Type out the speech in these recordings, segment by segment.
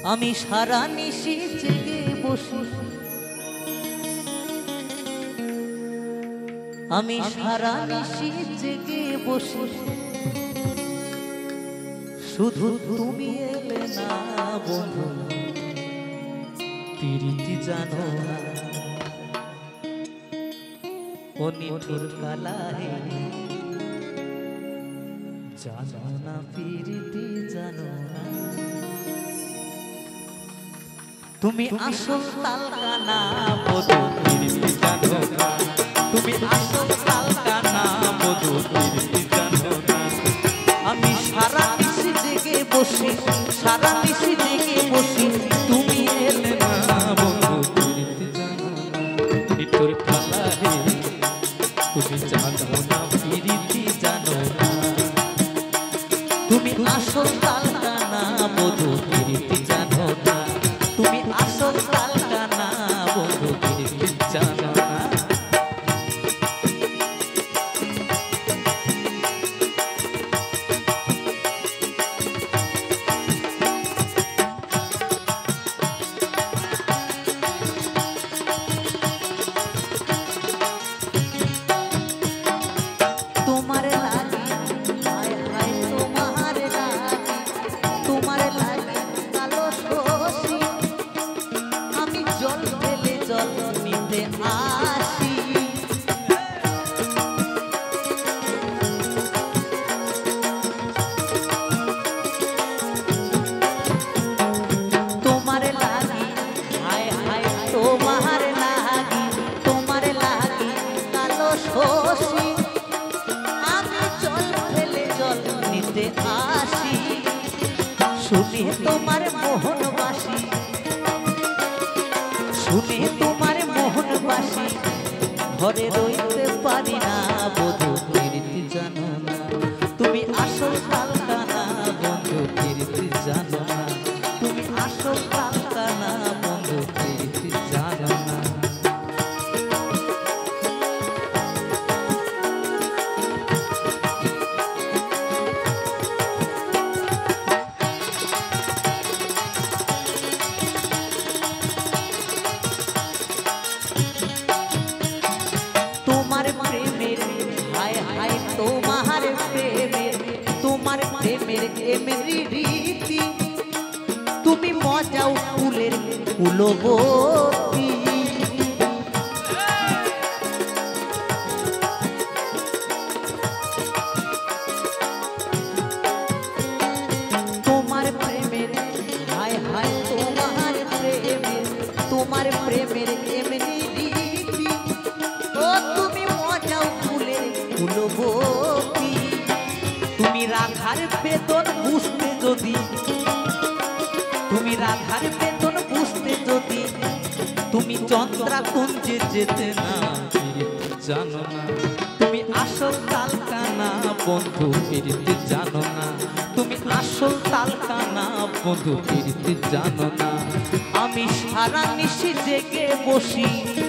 আমি সারা নিশি জেগে বসি, আমি সারা নিশি জেগে বসি, শুধু তুমি এলে না বন্ধু, প্রীতি জানো না ও নিঠুর কালাহে, জানো না প্রীতি জানো না। তুমি আসল তালকানা বধু প্রীতি জানো না, তুমি আসল তালকানা বধু প্রীতি জানো না। আমি সারা নিশি জেগে বসি, সারা নিশি জেগে বসি, তুমি এলে না বন্ধু প্রীতি জানো না। নিঠুর কালাহে তুমি জানো না প্রীতি জানো না। তুমি আসল তালকানা বধু প্রীতি জানো না, তুমি আসল তালকানা বধু প্রীতি জানো না। তোমার লাগি হায় হায় তোমার লাগি, তোমার লাগি কালো শশী, আমি জল ঢেলে জল নিতে আসি। তোমার লাগি হায় হায় তোমার লাগি, তোমার লাগি কালো শশী, আমি জল ঢেলে জল নিতে আসি। শুনে তোমার মোহন বাসি, শুনে তোমার মোহন বাসি, ঘরে রইতে পারি না বধু প্রীতি জানো না। তুমি আসল তালকানা বন্ধু প্রীতি জানো না, তুমি আসল তালকানা বন্ধু প্রীতি জানো না। তোমার প্রেমের হায় হায় তোমার প্রেমের, তোমার প্রেমের এমনি রীতি, তুমি মজাও ফুলের ফুলবতী। তোমার প্রেমের হায় হায় তোমার প্রেমের, তোমার প্রেমের এমনি রীতি, ও তুমি মজাও ফুলের ফুলবতী। তুমি রাধার বেদন বুঝতে যদি, তুমি রাধার বেদন বুঝতে যদি, তুমি চন্দ্রাকুঞ্জে যেতে না প্রীতি জানো না। তুমি আসল তালকানা বন্ধু প্রীতি জানো না, তুমি আসল তালকানা বন্ধু প্রীতি জানো না। আমি সারা নিশি জেগে বসি,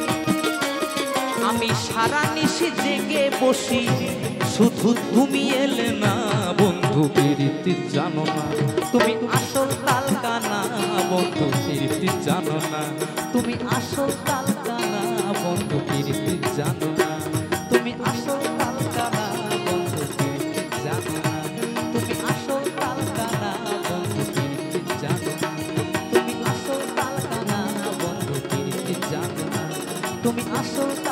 আমি সারা নিশি জেগে বসি, শুধু তুমি এলে না বন্ধু প্রীতি জানো না। তুমি আসল তালকানা বন্ধু প্রীতি জানো না, তুমি আসল তালকানা বন্ধু প্রীতি জানো না, তুমি আসল তালকানা বন্ধু প্রীতি জানো না, তুমি আসল তালকানা বন্ধু প্রীতি জানো না, তুমি আসল তালকানা বন্ধু প্রীতি জানো না, তুমি আসল